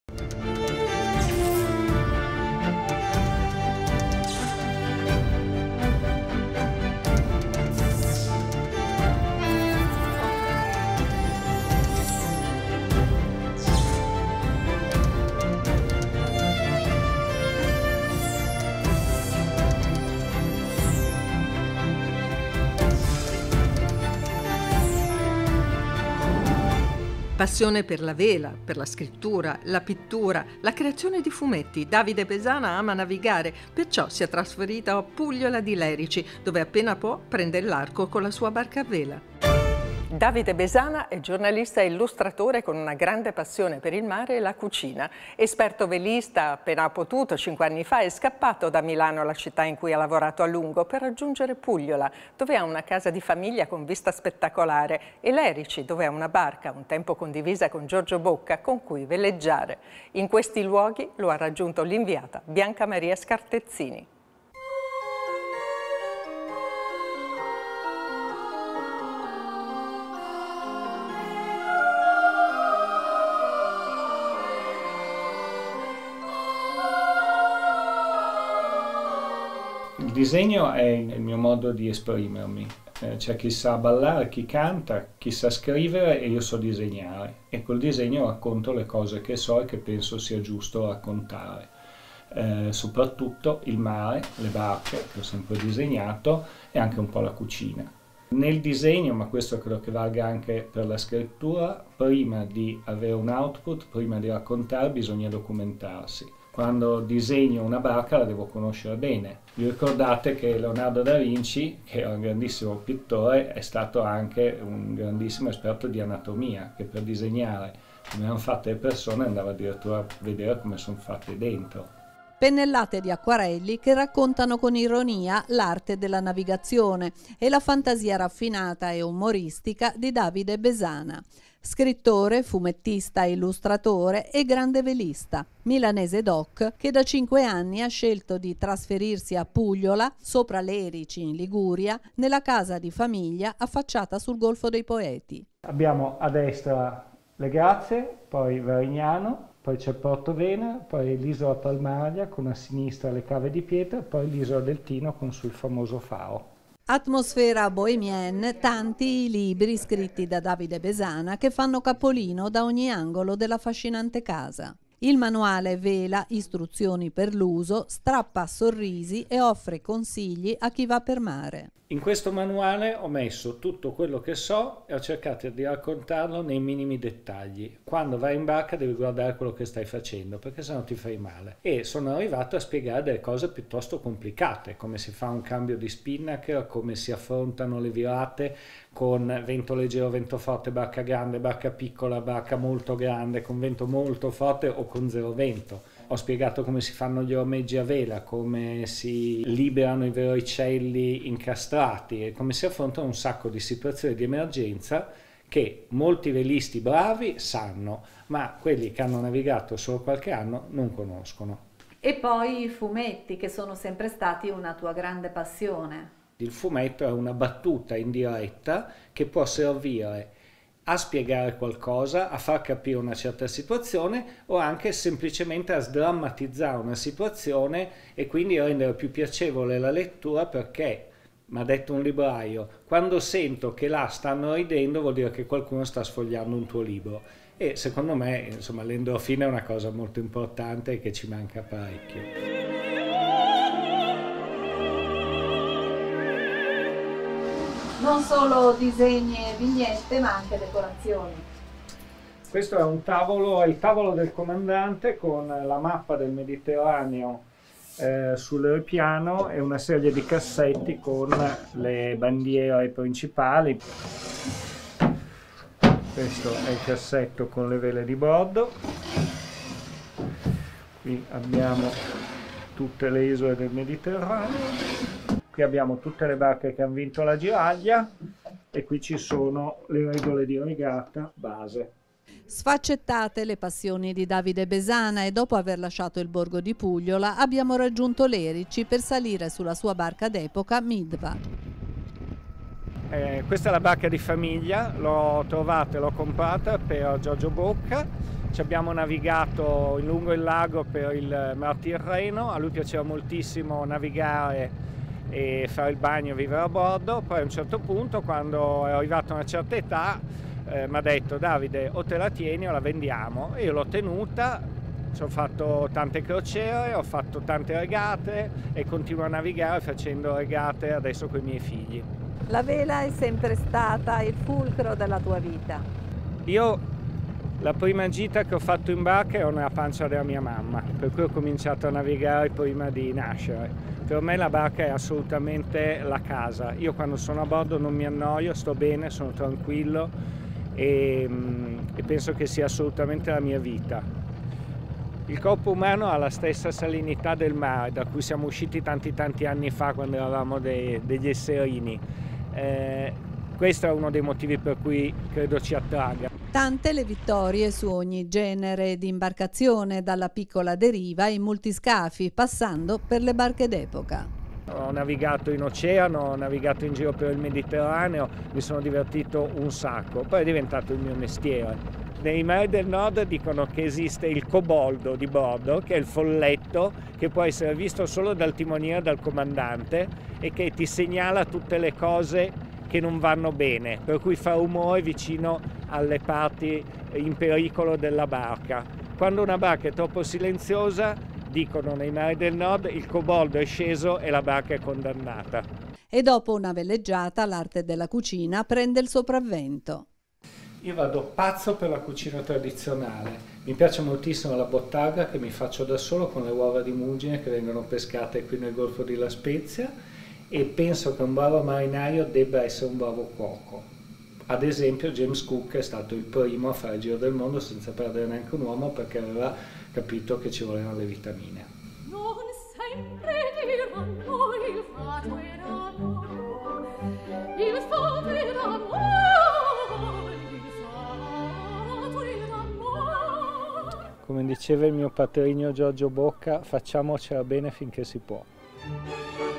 Passione per la vela, per la scrittura, la pittura, la creazione di fumetti. Davide Besana ama navigare, perciò si è trasferito a Pugliola di Lerici, dove appena può prende l'arco con la sua barca a vela. Davide Besana è giornalista e illustratore con una grande passione per il mare e la cucina. Esperto velista, appena ha potuto, 5 anni fa, è scappato da Milano, la città in cui ha lavorato a lungo, per raggiungere Pugliola, dove ha una casa di famiglia con vista spettacolare, e Lerici, dove ha una barca, un tempo condivisa con Giorgio Bocca, con cui veleggiare. In questi luoghi lo ha raggiunto l'inviata Bianca Maria Scartezzini. Il disegno è il mio modo di esprimermi. C'è chi sa ballare, chi canta, chi sa scrivere e io so disegnare. E col disegno racconto le cose che so e che penso sia giusto raccontare. Soprattutto il mare, le barche che ho sempre disegnato e anche un po' la cucina. Nel disegno, ma questo credo che valga anche per la scrittura, prima di avere un output, prima di raccontare, bisogna documentarsi. Quando disegno una barca la devo conoscere bene. Vi ricordate che Leonardo da Vinci, che era un grandissimo pittore, è stato anche un grandissimo esperto di anatomia, che per disegnare come erano fatte le persone andava addirittura a vedere come sono fatte dentro. Pennellate di acquarelli che raccontano con ironia l'arte della navigazione e la fantasia raffinata e umoristica di Davide Besana. Scrittore, fumettista, illustratore e grande velista, milanese doc che da 5 anni ha scelto di trasferirsi a Pugliola, sopra Lerici in Liguria, nella casa di famiglia affacciata sul Golfo dei Poeti. Abbiamo a destra le Grazie, poi Verignano, poi c'è Porto Venere, poi l'isola Palmaglia con a sinistra le Cave di Pietra, poi l'isola del Tino con sul famoso faro. Atmosfera bohemienne, tanti i libri scritti da Davide Besana che fanno capolino da ogni angolo della affascinante casa. Il manuale vela istruzioni per l'uso, strappa sorrisi e offre consigli a chi va per mare. In questo manuale ho messo tutto quello che so e ho cercato di raccontarlo nei minimi dettagli. Quando vai in barca devi guardare quello che stai facendo, perché sennò ti fai male. E sono arrivato a spiegare delle cose piuttosto complicate, come si fa un cambio di spinnaker, come si affrontano le virate con vento leggero, vento forte, barca grande, barca piccola, barca molto grande, con vento molto forte o con zero vento. Ho spiegato come si fanno gli ormeggi a vela, come si liberano i verricelli incastrati e come si affrontano un sacco di situazioni di emergenza che molti velisti bravi sanno, ma quelli che hanno navigato solo qualche anno non conoscono. E poi i fumetti, che sono sempre stati una tua grande passione. Il fumetto è una battuta in diretta che può servire a spiegare qualcosa, a far capire una certa situazione o anche semplicemente a sdrammatizzare una situazione e quindi rendere più piacevole la lettura, perché, mi ha detto un libraio, quando sento che là stanno ridendo vuol dire che qualcuno sta sfogliando un tuo libro. E secondo me, insomma, l'endorfina è una cosa molto importante e che ci manca parecchio. Non solo disegni e vignette, ma anche decorazioni. Questo è un tavolo, è il tavolo del comandante con la mappa del Mediterraneo sul ripiano e una serie di cassetti con le bandiere principali. Questo è il cassetto con le vele di bordo. Qui abbiamo tutte le isole del Mediterraneo. Qui abbiamo tutte le barche che hanno vinto la Giraglia e qui ci sono le regole di regata base. Sfaccettate le passioni di Davide Besana e dopo aver lasciato il borgo di Pugliola abbiamo raggiunto Lerici per salire sulla sua barca d'epoca Midva. Questa è la barca di famiglia, l'ho trovata e l'ho comprata per Giorgio Bocca Ci abbiamo navigato in lungo il lago per il Mar Tirreno, a lui piaceva moltissimo navigare e fare il bagno e vivere a bordo. Poi a un certo punto, quando è arrivato a una certa età, mi ha detto: Davide, o te la tieni o la vendiamo. E io l'ho tenuta, ci ho fatto tante crociere, ho fatto tante regate e continuo a navigare facendo regate adesso con i miei figli. La vela è sempre stata il fulcro della tua vita. Io la prima gita che ho fatto in barca ero nella pancia della mia mamma, per cui ho cominciato a navigare prima di nascere. Per me la barca è assolutamente la casa. Io quando sono a bordo non mi annoio, sto bene, sono tranquillo e penso che sia assolutamente la mia vita. Il corpo umano ha la stessa salinità del mare, da cui siamo usciti tanti anni fa quando eravamo degli esserini. Questo è uno dei motivi per cui credo ci attragga. Tante le vittorie su ogni genere di imbarcazione, dalla piccola deriva ai multiscafi, passando per le barche d'epoca. Ho navigato in oceano, ho navigato in giro per il Mediterraneo, mi sono divertito un sacco, poi è diventato il mio mestiere. Nei mari del nord dicono che esiste il coboldo di bordo, che è il folletto che può essere visto solo dal timoniere e dal comandante e che ti segnala tutte le cose che non vanno bene, per cui fa rumore vicino alle parti in pericolo della barca. Quando una barca è troppo silenziosa, dicono nei mari del nord, il coboldo è sceso e la barca è condannata. E dopo una veleggiata l'arte della cucina prende il sopravvento. Io vado pazzo per la cucina tradizionale, mi piace moltissimo la bottarga che mi faccio da solo con le uova di muggine che vengono pescate qui nel Golfo di La Spezia, e penso che un bravo marinaio debba essere un bravo cuoco. Ad esempio James Cook è stato il primo a fare il giro del mondo senza perdere neanche un uomo, perché aveva capito che ci volevano le vitamine. Non sempre diranno il fato era amor, il fato era amor, il fato era amor. Come diceva il mio patrigno Giorgio Bocca, facciamocela bene finché si può.